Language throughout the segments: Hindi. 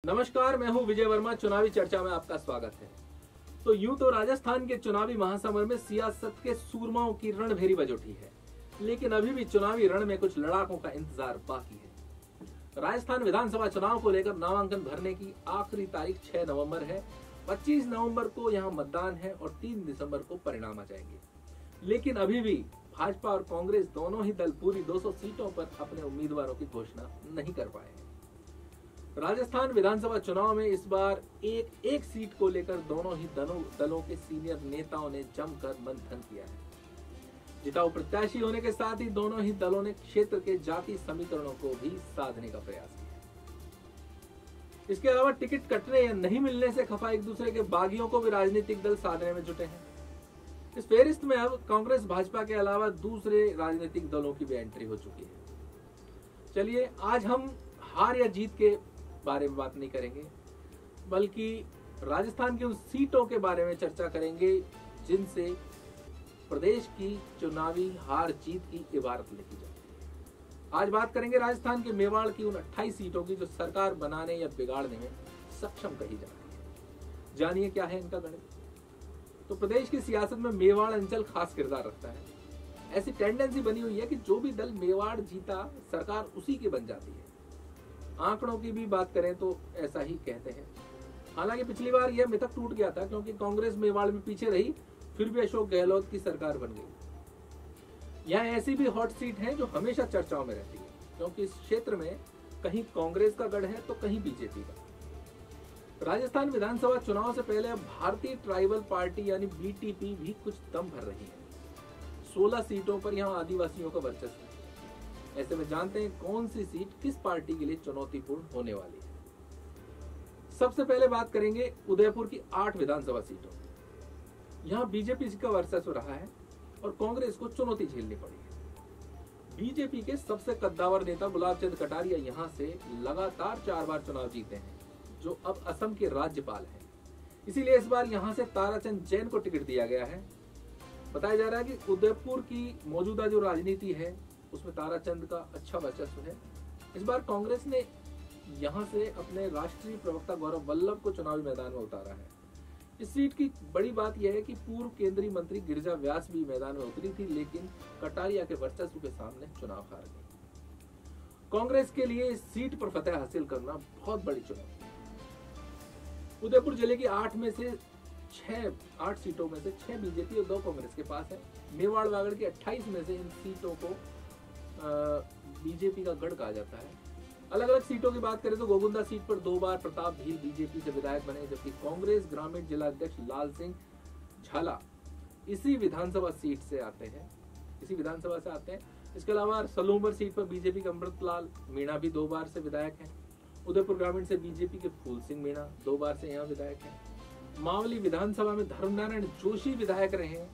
नमस्कार, मैं हूं विजय वर्मा। चुनावी चर्चा में आपका स्वागत है। तो यूं तो राजस्थान के चुनावी महासमर में सियासत के सूरमाओं की रणभेरी बज उठी है, लेकिन अभी भी चुनावी रण में कुछ लड़ाकों का इंतजार बाकी है। राजस्थान विधानसभा चुनाव को लेकर नामांकन भरने की आखिरी तारीख 6 नवंबर है। 25 नवंबर को यहां मतदान है और 3 दिसंबर को परिणाम आ जाएंगे। लेकिन अभी भी भाजपा और कांग्रेस दोनों ही दल पूरी 200 सीटों पर अपने उम्मीदवारों की घोषणा नहीं कर पाए हैं। राजस्थान विधानसभा चुनाव में इस बार एक सीट को लेकर दोनों ही दलों के सीनियर नेताओं ने जमकर मंथन किया है। जिताऊ प्रत्याशी होने के साथ ही दोनों ही दलों ने क्षेत्र के जाति समीकरणों को भी साधने का प्रयास किया। इसके अलावा टिकट कटने या नहीं मिलने से खफा एक दूसरे के बागियों को भी राजनीतिक दल साधने में जुटे हैं। इस फेरिस्त में अब कांग्रेस भाजपा के अलावा दूसरे राजनीतिक दलों की भी एंट्री हो चुकी है। चलिए, आज हम हार या जीत के बारे में बात नहीं करेंगे, बल्कि राजस्थान की उन सीटों के बारे में चर्चा करेंगे जिनसे प्रदेश की चुनावी हार जीत की इबारत लिखी जाती है। आज बात करेंगे राजस्थान के मेवाड़ की उन 28 सीटों की जो सरकार बनाने या बिगाड़ने में सक्षम कही जाती है। जानिए क्या है इनका गणित। तो प्रदेश की सियासत में मेवाड़ अंचल खास किरदार रखता है। ऐसी टेंडेंसी बनी हुई है कि जो भी दल मेवाड़ जीता, सरकार उसी की बन जाती है। आंकड़ों की भी बात करें तो ऐसा ही कहते हैं। हालांकि पिछली बार यह मिथक टूट गया था, क्योंकि कांग्रेस मेवाड़ में पीछे रही, फिर भी अशोक गहलोत की सरकार बन गई। यहाँ ऐसी भी हॉट सीट है जो हमेशा चर्चाओं में रहती है, क्योंकि इस क्षेत्र में कहीं कांग्रेस का गढ़ है तो कहीं बीजेपी का। राजस्थान विधानसभा चुनाव से पहले अब भारतीय ट्राइबल पार्टी यानी बीटीपी भी कुछ दम भर रही है। 16 सीटों पर यहाँ आदिवासियों का वर्चस्व है। ऐसे में जानते हैं कौन सी सीट किस पार्टी के लिए चुनौतीपूर्ण होने वाली है। सबसे पहले बात करेंगे उदयपुर की 8 विधानसभा सीटों। यहाँ बीजेपी का वर्चस्व रहा है और कांग्रेस को चुनौती झेलनी पड़ी है। बीजेपी के सबसे कद्दावर नेता गुलाब चंद कटारिया यहाँ से लगातार 4 बार चुनाव जीते हैं, जो अब असम के राज्यपाल हैं। इसीलिए इस बार यहाँ से ताराचंद जैन को टिकट दिया गया है। बताया जा रहा है कि उदयपुर की मौजूदा जो राजनीति है उसमें ताराचंद का अच्छा वर्चस्व है। इस बार कांग्रेस ने यहां से अपने राष्ट्रीय प्रवक्ता गौरव वल्लभ को चुनावी मैदान में उतारा है। इस सीट की बड़ी बात यह है कि पूर्व केंद्रीय मंत्री गिरिजा व्यास भी मैदान में उतरी थी, लेकिन कटारिया के वर्चस्व के सामने चुनाव हार गई। कांग्रेस के लिए इस सीट पर फतेह हासिल करना बहुत बड़ी चुनौती है। उदयपुर जिले की 8 सीटों में से 6 बीजेपी और 2 कांग्रेस के पास है। मेवाड़ वागड़ की 28 में से इन सीटों को बीजेपी का गढ़ कहा जाता है। अलग अलग सीटों की बात करें तो गोगुंदा सीट पर 2 बार प्रताप भील बीजेपी से विधायक बने, जबकि कांग्रेस ग्रामीण जिला अध्यक्ष लाल सिंह झाला इसी विधानसभा से आते हैं। इसके अलावा सलूमर सीट पर बीजेपी के अमृतलाल मीणा भी 2 बार से विधायक हैं। उदयपुर ग्रामीण से बीजेपी के फूल सिंह मीणा 2 बार से यहाँ विधायक हैं। मावली विधानसभा में धर्मनारायण जोशी विधायक रहे हैं,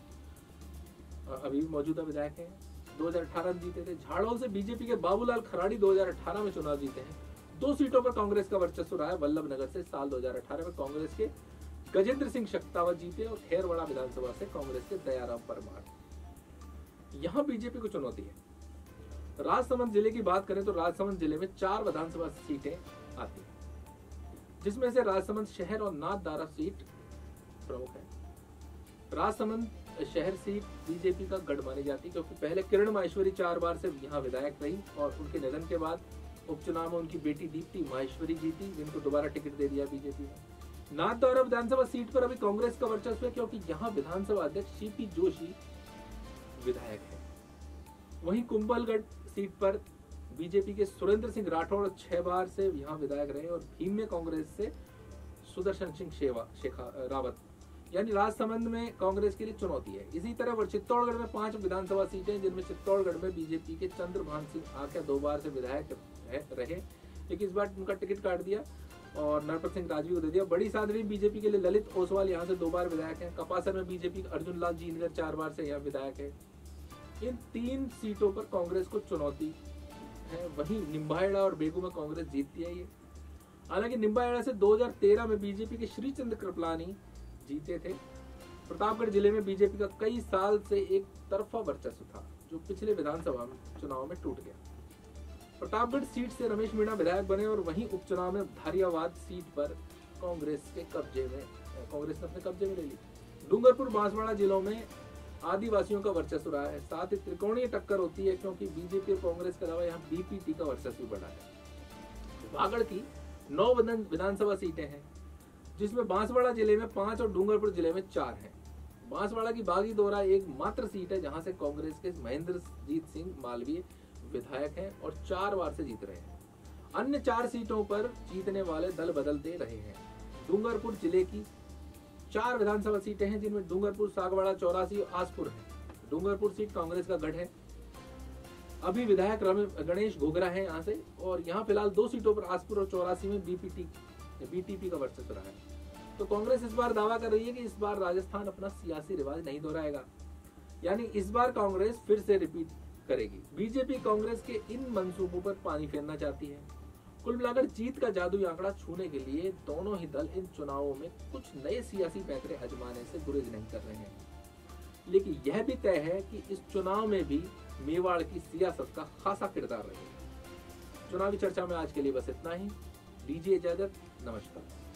अभी मौजूदा विधायक हैं। 2018 में जीते थे। झाड़ोल से बीजेपी के बाबूलाल खराड़ी 2018 में चुनाव जीते हैं। 2 सीटों पर कांग्रेस का वर्चस्व रहा है। वल्लभनगर से साल 2018 में कांग्रेस के गजेंद्र सिंह शक्तावत जीते और खेरवाड़ा विधानसभा से कांग्रेस के दयाराम परमार। यहाँ बीजेपी को चुनौती है। राजसमंद जिले की बात करें तो राजसमंद जिले में 4 विधानसभा सीटें आती है, जिसमें से राजसमंद शहर और नाथद्वारा सीट प्रमुख है। राजसमंद शहर सीट बीजेपी का गढ़ मानी जाती है, क्योंकि पहले किरण माहेश्वरी 4 बार से यहाँ विधायक रही और उनके निधन के बाद उपचुनाव में उनकी बेटी दीप्ति माहेश्वरी जीती, जिनको दोबारा टिकट दे दिया बीजेपी ने। नाथद्वारा विधानसभा सीट पर अभी कांग्रेस का वर्चस्व है, क्योंकि यहाँ विधानसभा अध्यक्ष सीपी जोशी विधायक है। वहीं कुंभलगढ़ सीट पर बीजेपी के सुरेंद्र सिंह राठौड़ 6 बार से यहाँ विधायक रहे और भीम में कांग्रेस से सुदर्शन सिंह रावत, यानी राजसमंद में कांग्रेस के लिए चुनौती है। इसी तरह चित्तौड़गढ़ में 5 विधानसभा सीटें, जिनमें चित्तौड़गढ़ में बीजेपी के चंद्रभान सिंह आख्या 2 बार से विधायक रहे, लेकिन इस बार उनका टिकट काट दिया और नरपत सिंह राजवी को दे दिया। बड़ी सादरी बीजेपी के लिए ललित ओसवाल यहाँ से 2 बार विधायक हैं। कपासर में बीजेपी अर्जुन लाल जीनगर 4 बार से यहाँ विधायक है। इन 3 सीटों पर कांग्रेस को चुनौती है। वहीं निम्बाहेड़ा और बेगू में कांग्रेस जीतती है। ये हालांकि निम्बाहेड़ा से 2013 में बीजेपी के श्रीचंद्र कृपलानी जीते थे। प्रतापगढ़ जिले में बीजेपी का कई साल से एक तरफा वर्चस्व था, जो पिछले विधानसभा चुनाव में टूट गया। प्रतापगढ़ सीट से रमेश मीणा विधायक बने और वहीं उपचुनाव में धारियावाद सीट पर कांग्रेस ने अपने कब्जे में ले ली। डूंगरपुर बांसवाड़ा जिलों में आदिवासियों का वर्चस्व रहा है। साथ ही त्रिकोणीय टक्कर होती है क्योंकि बीजेपी और कांग्रेस के अलावा यहाँ बीपीटी का वर्चस्व बढ़ा है। वागड़ की 9 विधानसभा सीटें हैं, जिसमें बांसवाड़ा जिले में 5 और डूंगरपुर जिले में 4 हैं। बांसवाड़ा की बागी दोरा एक मात्र सीट है जहां से कांग्रेस के महेंद्रजीत सिंह मालवीय विधायक हैं और 4 बार से जीत रहे हैं। अन्य 4 सीटों पर जीतने वाले दल बदलते रहे हैं। डूंगरपुर जिले की 4 विधानसभा सीटें हैं, जिनमें डूंगरपुर, सागवाड़ा, चौरासी और आसपुर है। डूंगरपुर सीट कांग्रेस का गढ़ है। अभी विधायक गणेश घोगरा है यहाँ से, और यहाँ फिलहाल 2 सीटों पर आसपुर और चौरासी में बीटीपी का वर्चस्व रहा है। तो कांग्रेस इस बार दावा कर रही है कि इस बार राजस्थान अपना सियासी रिवाज नहीं दोहराएगा, यानी इस बार कांग्रेस फिर से रिपीट करेगी। बीजेपी कांग्रेस के इन मंसूबों पर पानी फेरना चाहती है। कुल मिलाकर जीत का जादुई आंकड़ा छूने के लिए दोनों ही दल इन चुनावों में कुछ नए सियासी पैंतरे आजमाने से गुरेज नहीं कर रहे हैं। लेकिन यह भी तय है कि इस चुनाव में भी मेवाड़ की सियासत का खासा किरदार रहेगा। चुनावी चर्चा में आज के लिए बस इतना ही। दीजिए इजाजत, नमस्कार।